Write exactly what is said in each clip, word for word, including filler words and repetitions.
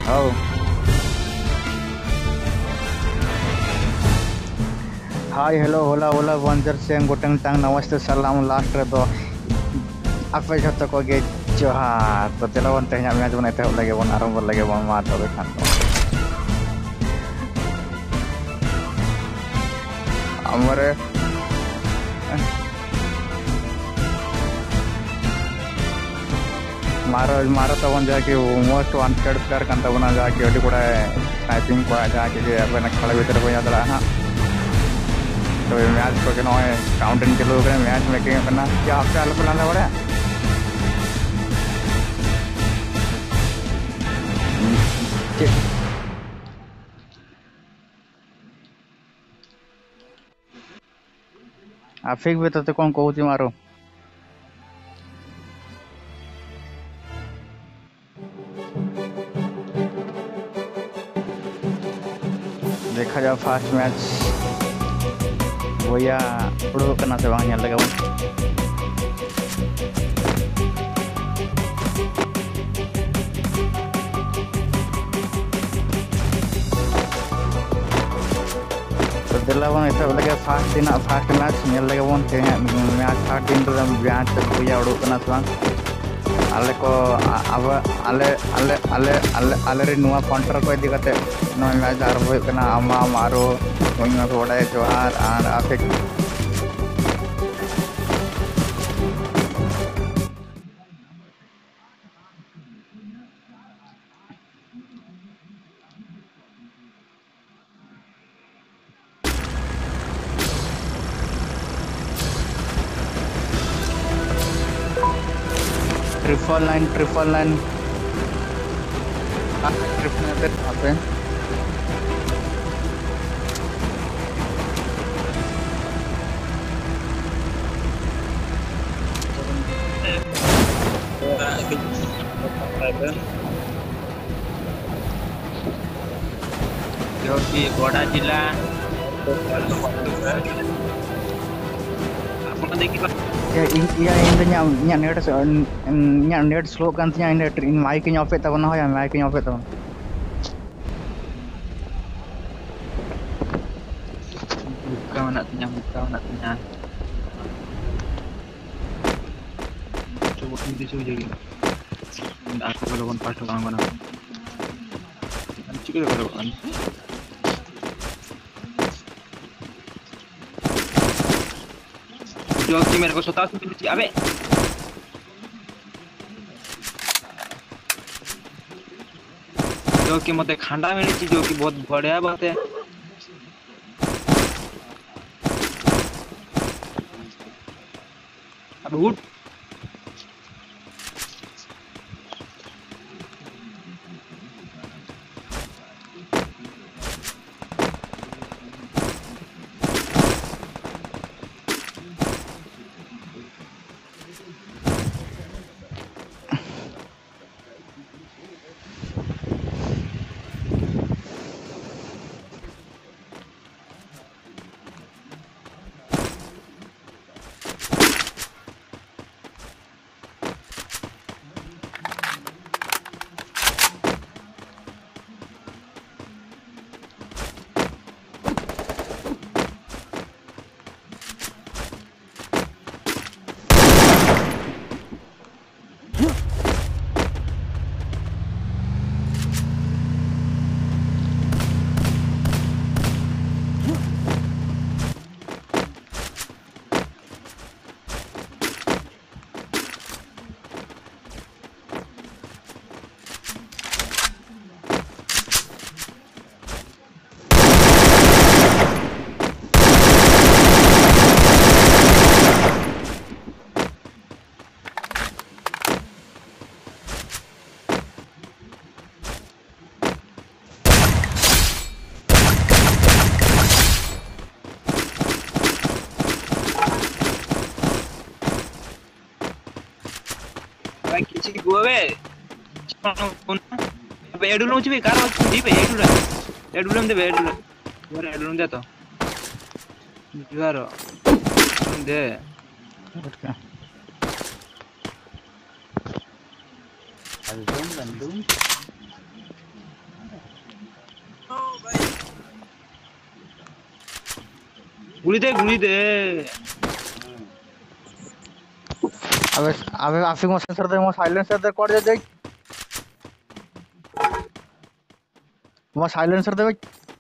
Oh. Hi, hello, hola, hola, bonjour, sayang goteng tang namaste, salam, last redo. Apa jatuh ko ge Zohaar. तो चलो one तेहना match बनाते हो लगे one आरंभ लगे वन मार तो देखा तो हमारे मारो मारो तो वन जाके मोस्ट वांटेड प्लेयर कंटा बना जाके अड़ी कोड़ा स्नाइपिंग कोड़ा जाके जे अपने खड़े भीतर को याद रहा तो मैच को के नॉय काउंटिंग चलो करे मैच मेकिंग करना क्या आपसे अलग बनाना पड़ा आफिक भी तो कौन कहूँ मारो देखा जाओ फास्ट मैच बोयाह उड़ो करना से वहाँ लगा वो तो दिला वो इतना लगे फास्ट दिन फास्ट मैच नेल लगे वो मैच फास्ट दिन तो मैच बोयाह उड़ो करना से वहाँ आले को अब आले आले आले आले आले रे नुआ काउंटर को इदी करते नो मैच आरंभ करना आमा मारो वहीं को बड़ा जोहार और आफिक triple line triple line triple line पे आते हैं जो कि गोड़ा जिला आपको देखिए ya ini nya nya net nya net slow kan nya net mic nya off ta bana ya mic nya off ta buka mana tanya buka mana tanya coba ini coba jadi aku kalau kon pas orang mana anci kalau kan जो कि मेरे को सतासी minute चाहिए अबे जो कि मते खांडा मिली चीज जो कि बहुत बढ़िया बात है अब उठ किसी गोवे एडुलम ची कार दीप एडुलम एडुलम दे एडुलम और एडुलम दे तो जुआरो दे ओके album Bandung गुली दे गुली दे। अबे अबे आफिक मो सेंसर दे, मो साइलेंसर दे, कोड दे मो साइलेंसर दे भाई।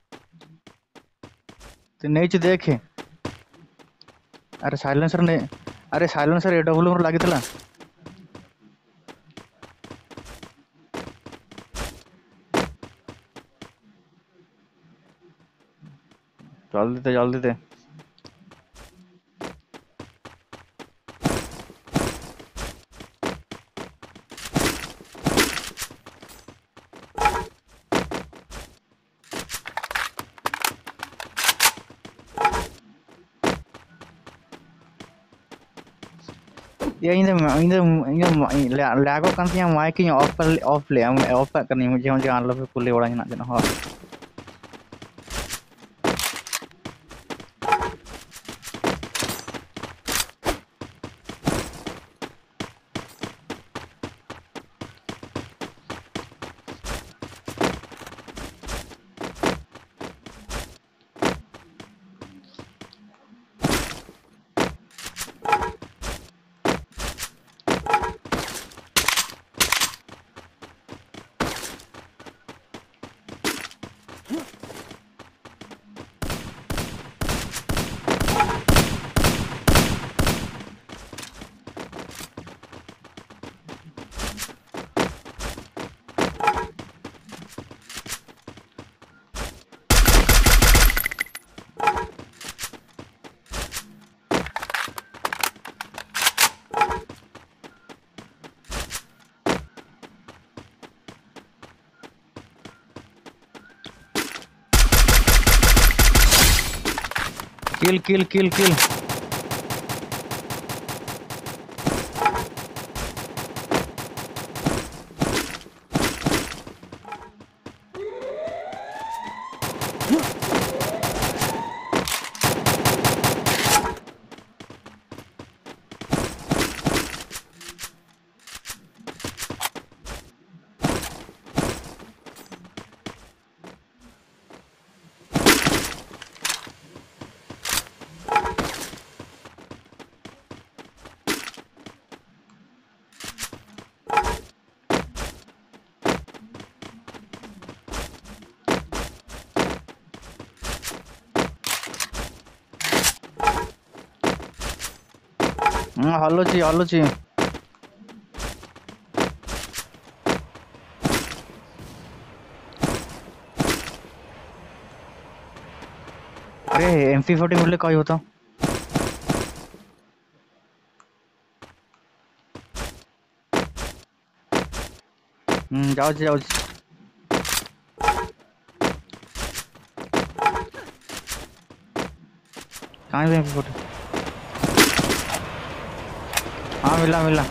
तू नहीं च देखे। अरे साइलेंसर ने, अरे साइलेंसर एडब्ल्यू मोर लागितला। जल्दी दे जल्दी दे। ये इन इन इन लागो kan tiang mic nya off off le am off kan ni मुझे मुझे आन लो पे कुले बड़ा हिना जन हो। किल किल किल किल। हलुची हलुची। अरे एम पी फोर्टी मिलले कही होता। हम्म जाओ जाओ। कहाँ है एम पी फोर्टी? हाँ मिला मिला।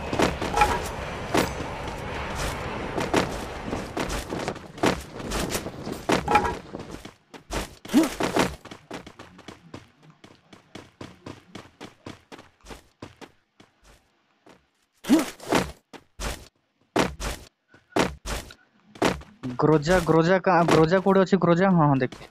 ग्रोजा ग्रोजा का ग्रोजा कोड अच्छी ग्रोजा। हाँ हाँ देखिए।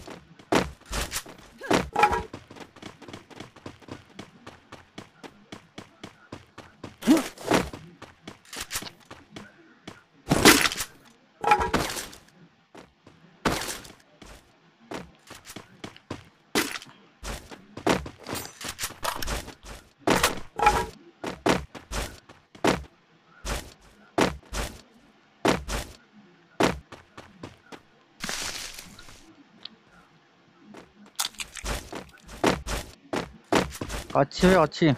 अच्छी है अच्छी।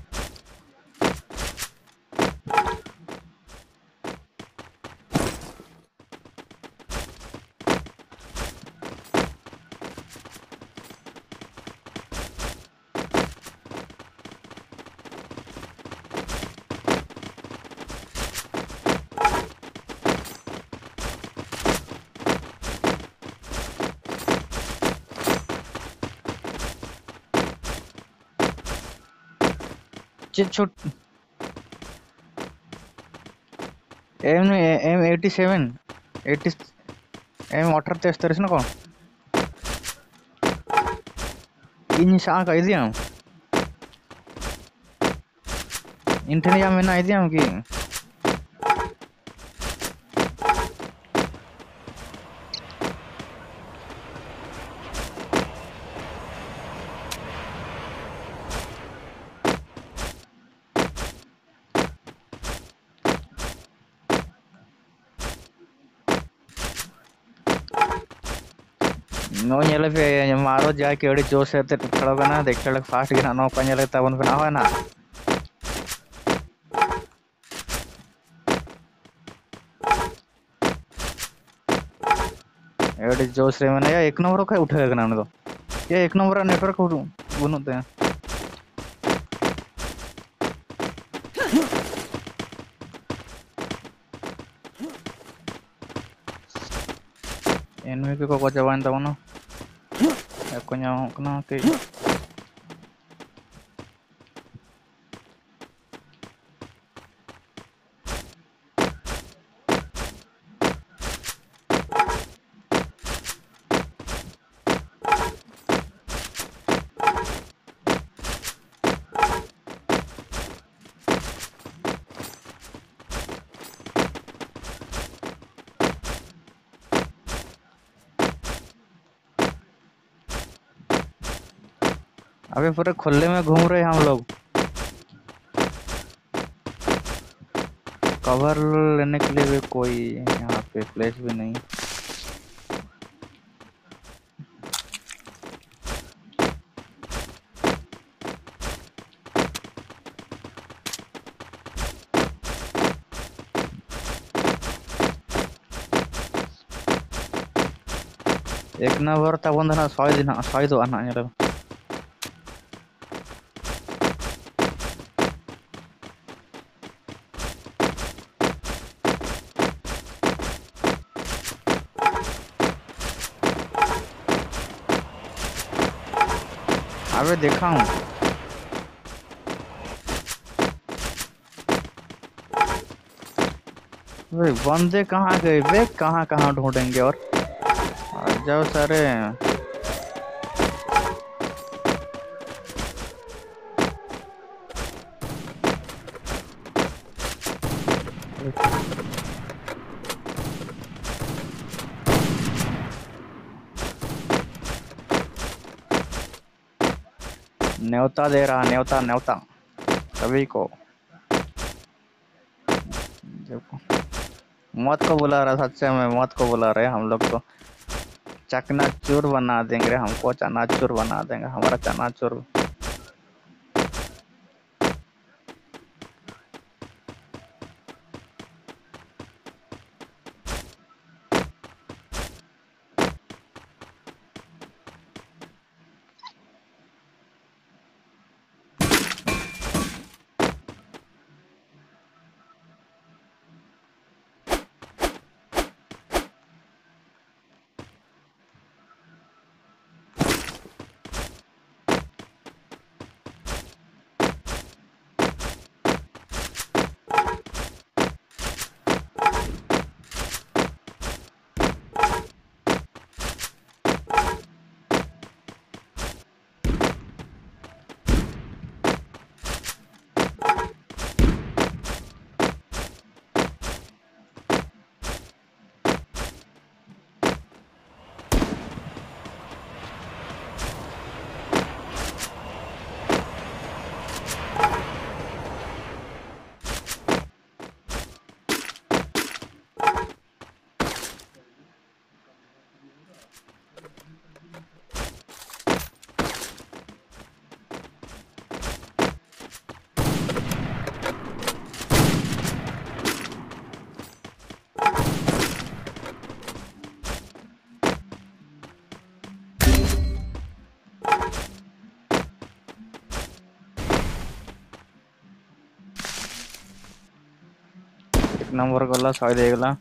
छोट M M eighty seven eighty M अठारह तेस्तरी ना कौन इन शाक आइडियम इंटरनेट में ना आइडियम की नो ñele पे मारो जाए केड़ी जोश है ते खड़ो ना देख लग फास्ट गिना नो का ñele तबन पे ना हो ना एड़ी जोश रे मैंने या एक नंबर का उठेगा ना तो ये एक नंबर नेटवर्क उठू बुनते हैं एनमी को को जवान तबनो को ñam kena ke अबे पूरे खुले में घूम रहे हम लोग कवर लेने के लिए भी कोई यहाँ पे प्लेस भी नहीं एक नंबर तब ना सौ दिन सौ दो आना ये अबे देखा हूँ वे बंदे कहाँ गए वे कहाँ कहाँ ढूंढेंगे और जाओ सारे न्योता दे रहा न्योता न्योता सभी को देखो मौत को बुला रहा सच्चे में मौत को बुला रहे हम लोग को चकनाचूर बना देंगे हमको चनाचूर बना देंगे हमारा चनाचूर नंबर गला सौ देगला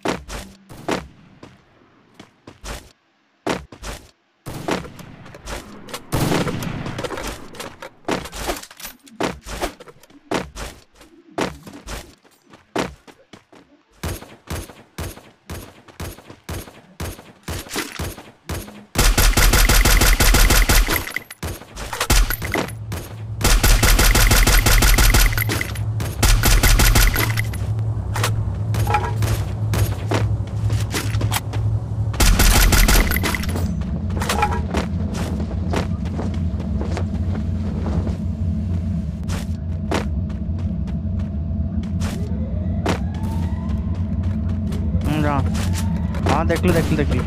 हाँ देख लो देख लो देख लो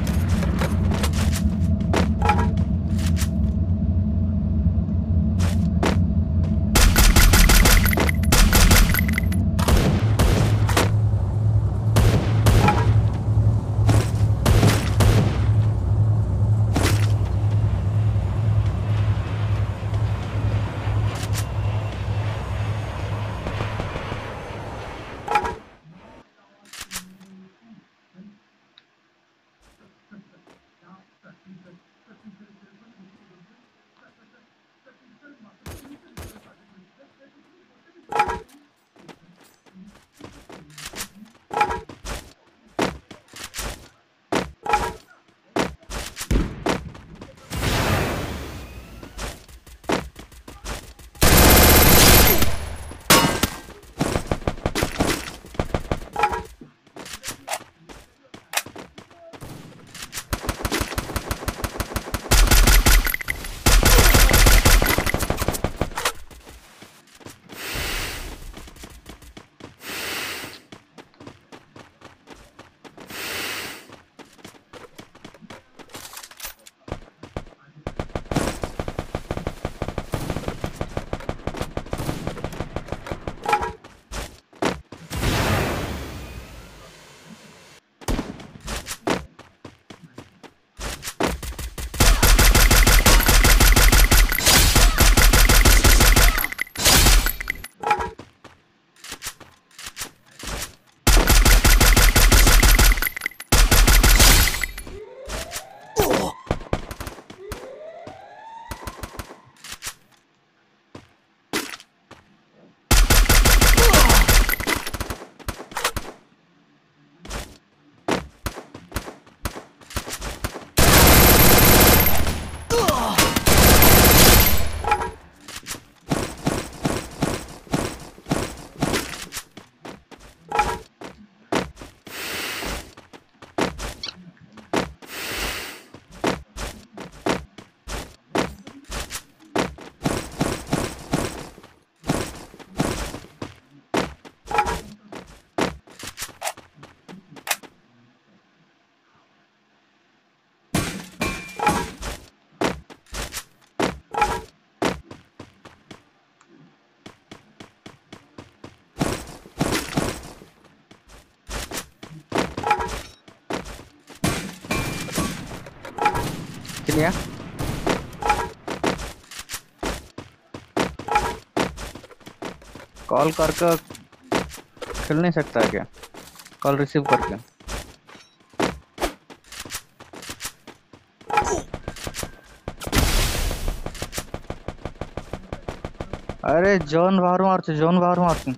चलिए कॉल करके खेल नहीं सकता क्या कॉल रिसीव करके अरे जोन बाहर मारते जोन बाहर मारते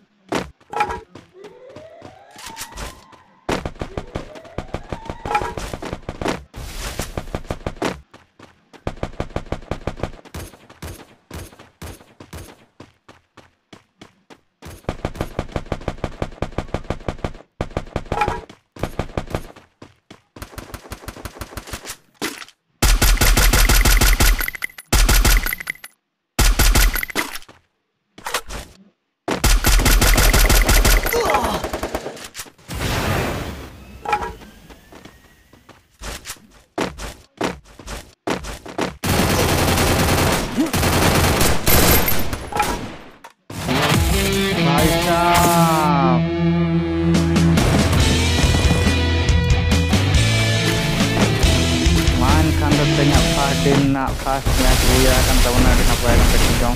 Nak khasnya Boyaah kan tahu nak apa yang kita jom.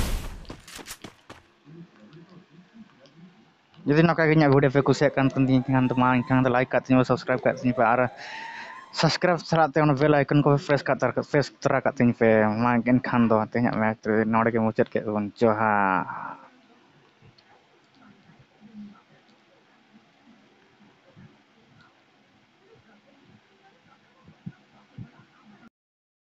Jadi nak kayaknya video pe kusiakan penting kan teman kan like kat sini subscribe kat sini pe arah subscribe serat te bell icon ko press kat tar press tera kat sini pe makin kan do tanya me node ke mucet ke bon Zohaar.